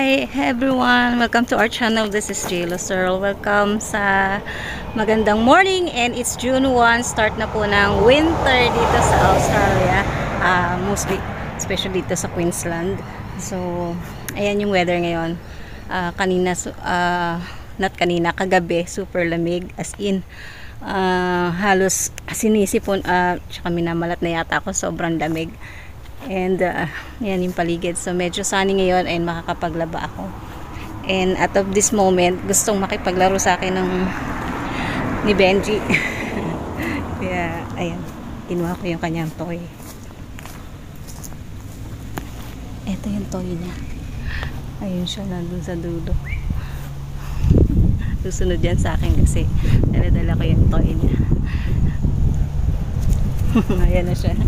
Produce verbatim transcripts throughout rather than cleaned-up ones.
Hi everyone! Welcome to our channel. This is J. Lucero. Welcome sa magandang morning and it's June first. Start na po ng winter dito sa Australia. Uh, mostly, especially dito sa Queensland. So, ayan yung weather ngayon. Uh, kanina, uh, not kanina, kagabi, super lamig. As in, uh, halos sinisipon, uh, tsaka minamalat na yata ako. Sobrang lamig. And uh, yan yung paligid, so medyo sunny ngayon and makakapaglaba ako. And at of this moment gustong makipaglaro sa akin ng ni Benji. Kaya ayan, kinuha ko yung kanyang toy. Ito yung toy niya, ayun siya nandun sa dulo. Susunod yan sa akin kasi dala-dala ko yung toy niya. Ayan na siya.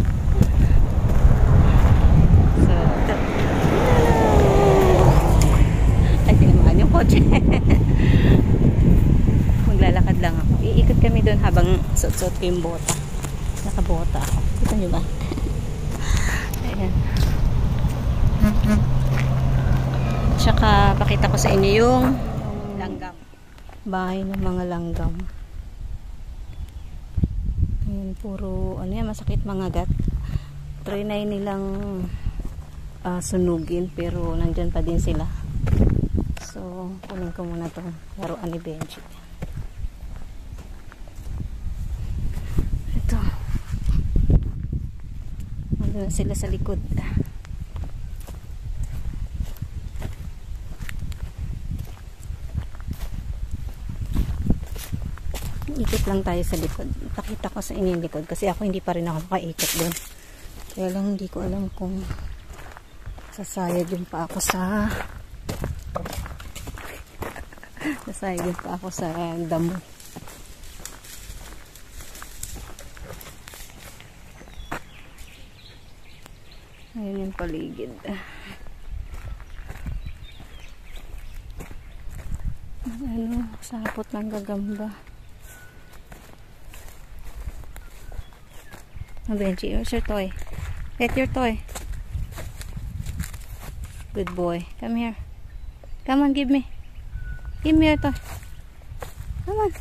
Ay, tinamaan yung kotse. Maglalakad lang ako. Iikot kami doon habang suot-suot ko yung bota. Nakabota ako. Kita nyo ba? Ayan. Tsaka pakita ko sa inyo yung langgam. Bahay ng mga langgam. Ayan, puro ano yan, masakit mangagat. Try na nilang Uh, sunugin pero nandyan pa din sila, so kunin ko muna itong laruan ni Benji. Ito, nandun na sila sa likod. Ikot lang tayo sa likod, pakita ko sa inyo yung likod kasi ako hindi pa rin ako makaikot doon, kaya lang hindi ko alam kung sasayad yung pa ako sa sasayad yung pa ako sa damo. Ayun yung paligid. Ano, sapot ng gagamba. Oh, Benji, where's your toy? Get your toy. Good boy. Come here. Come on, give me. Give me your toy. Come on.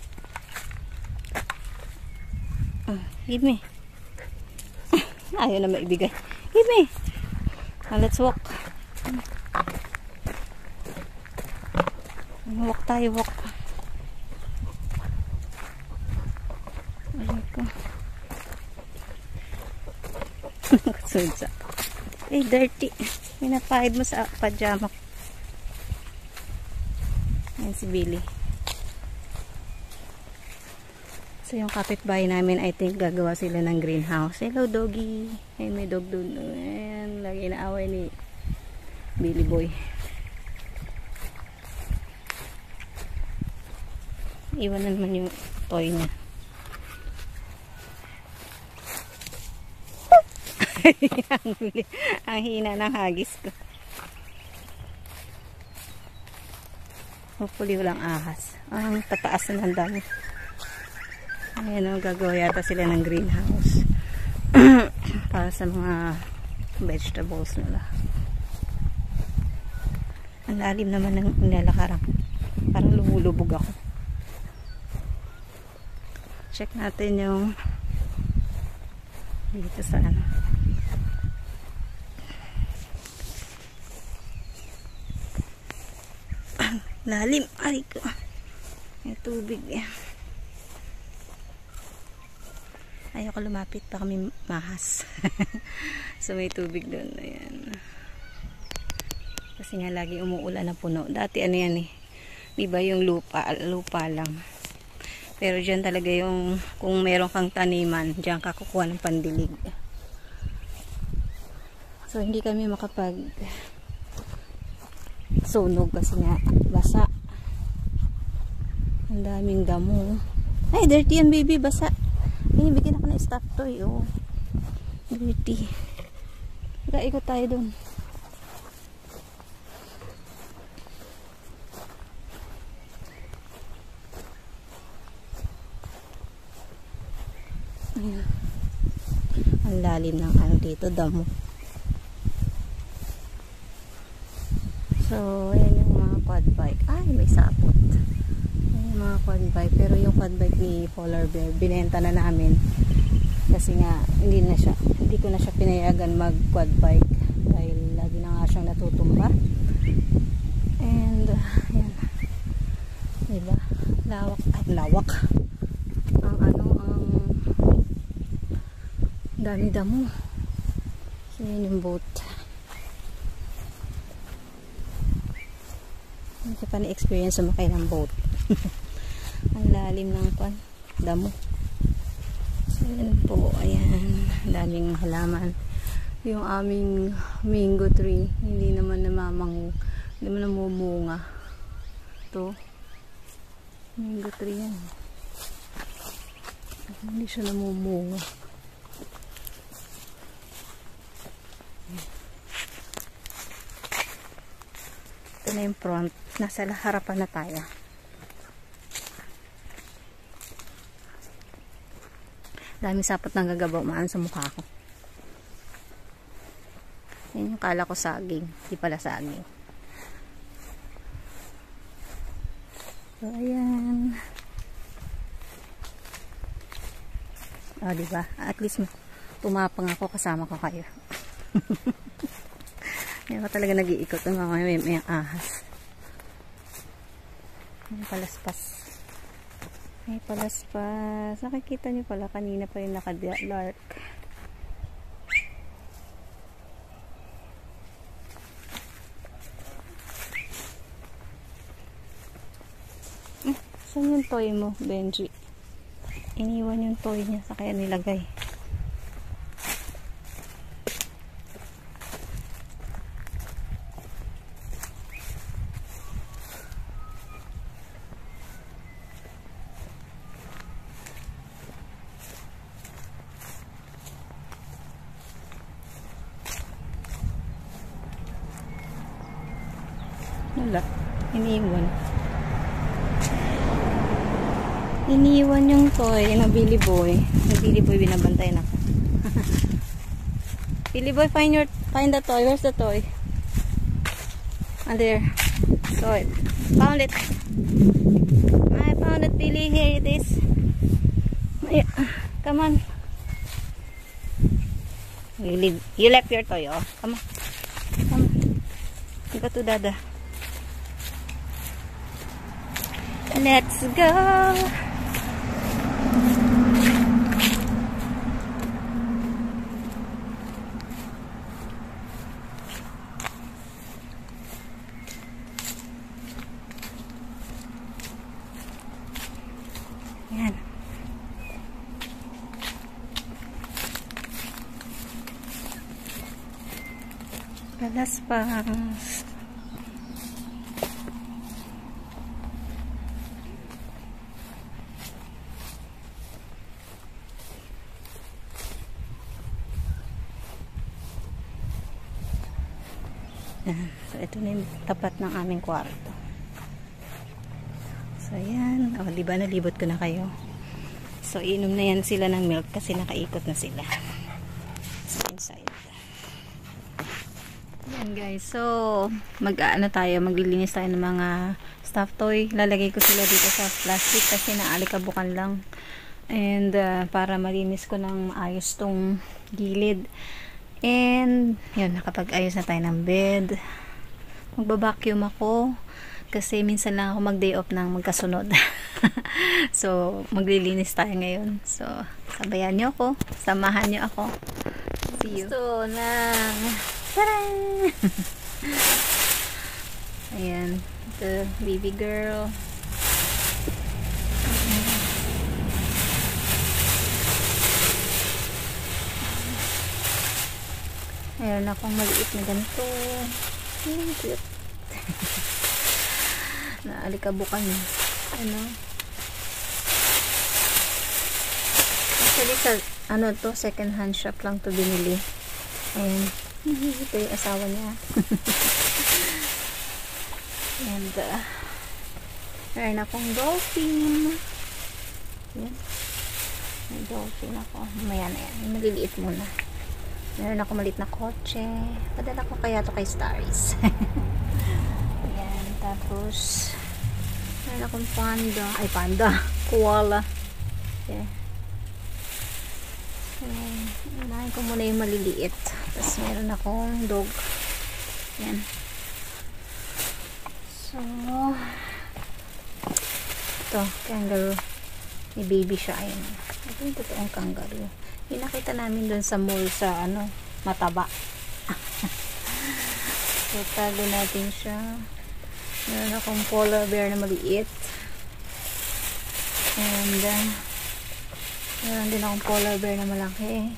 Uh, give me. Ayaw na maibigay. Give me. Now, let's walk. Walk tayo, walk. Ayun ko. Sudsa. Eh, dirty. Pinapahid mo sa pajama. Ayan si Billy. So yung kapitbahay namin, I think gagawa sila ng greenhouse. Hello doggy. Ay, may dog doon. Ayan, lagi inaaway ni Billy boy. Iwan na naman yung toy niya. Ang hina ng hagis ko. Hopefully walang ahas. Ang tataas na ng dami. Ayan o, gagawa yata sila ng greenhouse para sa mga vegetables nila. Ang lalim naman ng nilalakaran. Parang lumulubog ako. Check natin yung dito sa ano. Lalim, ay ko. May tubig eh. Ayoko lumapit pa kami mahas. So may tubig doon. Ayan. Kasi nga lagi umuulan na puno. Dati ano yan eh. Diba yung lupa, lupa lang. Pero dyan talaga yung kung meron kang taniman, dyan ka kukuha ng pandilig. So hindi kami makapag sunog kasi nga basa. Ang daming damo. Ay, dirty yan baby, basa. Ay, bigyan ako ng stuffed toy. Oh, dirty. Ikot tayo dun. Ayan. Ang lalim ng ano dito, damo. So, ayan quad bike. Ay, may sapot. May mga quad bike. Pero yung quad bike ni Polar Bear, binenta na namin. Kasi nga, hindi na siya, hindi ko na siya pinayagan mag quad bike. Dahil lagi na nga siyang natutumba. And, uh, yan. Diba? Lawak. Ay, lawak. Ang ano, ang dami damo. So, yun yung boat. Hindi ko pa na-experience sumakay ng boat. Ang lalim ng kwan, damo. So, yan po, ayan. Daming halaman. Yung aming mango tree, hindi naman namamang, hindi naman namumunga. Ito, mango tree yan. Hindi siya namumunga. Ito na yung front. Nasa harapan na tayo. Dami sapot ng gagabaw maan sa mukha ko. Yan yung kala ko saging. Di pala saging. So, ayan. O, oh, diba? At least tumapang ako kasama ko kayo. Hindi ako talaga nag-iikot ng mga may, may ahas. May palaspas. May palaspas. Nakikita nyo pala, kanina pa yung naka-dark. Eh, saan yung toy mo, Benji? Iniwan yung toy niya sa kaya nilagay. Wala. Iniwan. Iniwan yung toy ng Billy Boy. Yung Billy Boy binabantay na. Billy Boy, find your find the toy. Where's the toy? Ah, there. So it. Found it. I found it, Billy. Here it is. Yeah. Come on. You leave. You left your toy, oh. Come on. Come on. You go to Dada. Let's go. Yan. Palaspas. So, ito na yung tapat ng aming kwarto. So, ayan. O, diba nalibot ko na kayo. So, inom na yan sila ng milk kasi nakaikot na sila. So, inside. Ayan, guys. So, mag-ano tayo, maglilinis tayo ng mga stuffed toy. Lalagay ko sila dito sa plastic kasi naalikabukan lang. And, uh, para malinis ko ng ayos tong gilid. And, yun, nakapag-ayos na tayo ng bed. Magbabacuum ako. Kasi minsan lang ako mag-day off ng magkasunod. So, maglilinis tayo ngayon. So, sabayan nyo ako. Samahan nyo ako. See you. Gusto ng... Taran! Ayan. The baby girl. Meron akong maliit na ganito. Ang cute. Naalikabukan. Ano? Actually, sa, ano to, second hand shop lang to binili. And, ito yung asawa niya. And, uh, meron akong dolphin. Yan. May dolphin ako. Mamaya na yan. Maliliit muna. Meron ako maliit na kotse. Padala ko kaya to kay Starries. Ayan. Tapos, Mouse. Meron akong panda. Ay, panda. Koala. Okay. So, unahin ko muna yung maliliit. Tapos meron akong dog. Yan. So, ito, kangaroo. May baby siya. Ayan. Ito yung totoong kangaroo. Yung nakita namin dun sa mall sa ano, Mataba. So, tago natin siya. Meron akong polar bear na maliit. And, uh, meron din akong polar bear na malaki.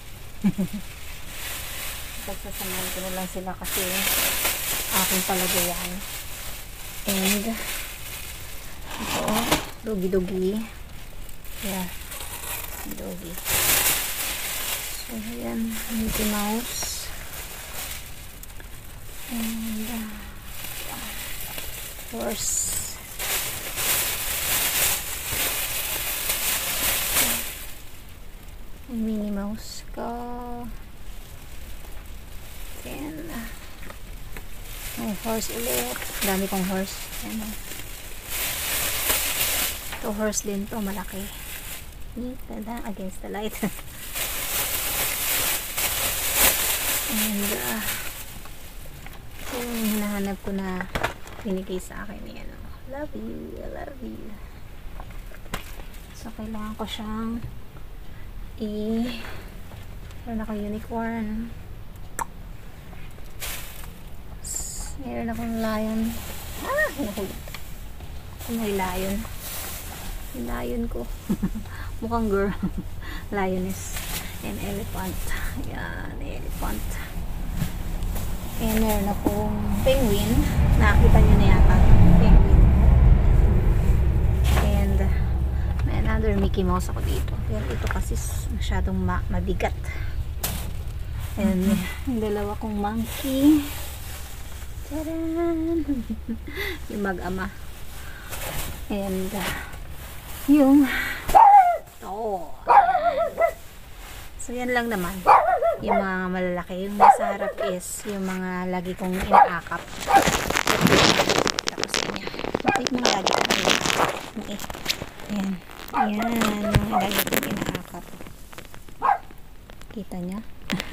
Pagsasamahin ko na lang sila kasi aking talaga yan. And, ito, dogi-dogi. Yeah, dogi. So, yan, Mickey Mouse. And, uh, horse. Minnie Mouse ko. Then, uh, may horse ulit. Dami kong horse. Yan, uh. Ito horse din to, malaki. Tada, against the light. And, uh, ito yung hinahanap ko na binigay sa akin. Yan, uh. Love you, I love you. So, kailangan ko siyang i meron ako unicorn. Meron akong lion. Ah, hinahulog. Kung may lion. Yung lion ko. Mukhang girl. Lioness. And elephant. Yan, elephant. And meron akong penguin. Nakakita nyo na yata. Penguin. And may another Mickey Mouse ako dito. Pero ito kasi masyadong ma mabigat. And yung dalawa kong monkey. Taran! Yung mag-ama. And uh, yung oh. So yan lang naman. Yung mga malalaki. Yung nasa harap is yung mga lagi kong inaakap. Tapos niya. Bakit mga lagi kong inaakap? Okay. Ayan. Ayan. Mga lagi kong inaakap. Kita niya?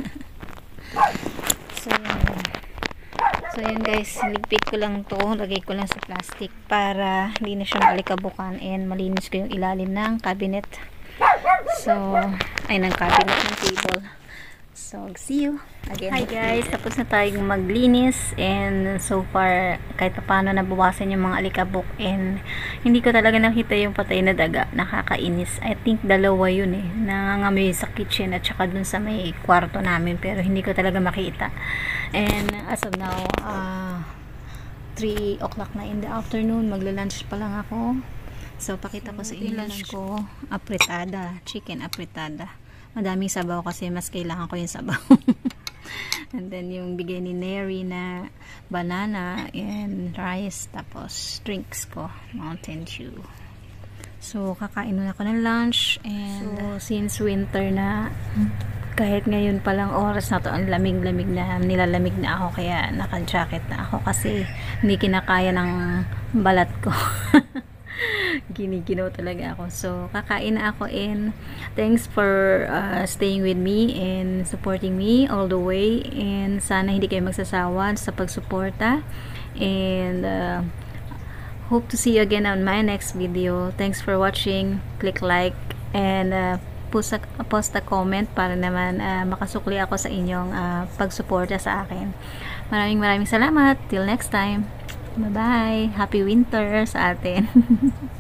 So yan. So yan guys, ligpit ko lang to, lagay ko lang sa plastic para hindi na siya malikabukan and malinis ko yung ilalim ng cabinet. So, ay ng cabinet ng table. So, see you again. Hi guys, tapos na tayong maglinis and so far kahit paano nabawasan yung mga alikabok and hindi ko talaga nakita yung patay na daga. Nakakainis. I think dalawa yun eh. Nangangamoy sa kitchen at saka dun sa may kwarto namin pero hindi ko talaga makita. And as of now, uh, three o'clock na in the afternoon. Magla-lunch pa lang ako. So, pakita ko sa inyo lunch ko. Apretada. Chicken apretada. Madaming sabaw kasi mas kailangan ko yung sabaw. And then yung bigay ni Neri na banana and rice. Tapos drinks ko. Mountain Dew. So, kakain muna ako ng lunch. And so, since winter na, kahit ngayon palang oras na to, ang lamig-lamig na, nilalamig na ako. Kaya naka-jacket na ako kasi hindi kinakaya ng balat ko. Giniginaw talaga ako. So, kakain na ako and thanks for uh, staying with me and supporting me all the way and sana hindi kayo magsasawa sa pagsuporta and uh, hope to see you again on my next video. Thanks for watching. Click like and uh, post, a, post a comment para naman uh, makasukli ako sa inyong uh, pagsuporta sa akin. Maraming maraming salamat. Till next time. Bye-bye. Happy winter sa atin.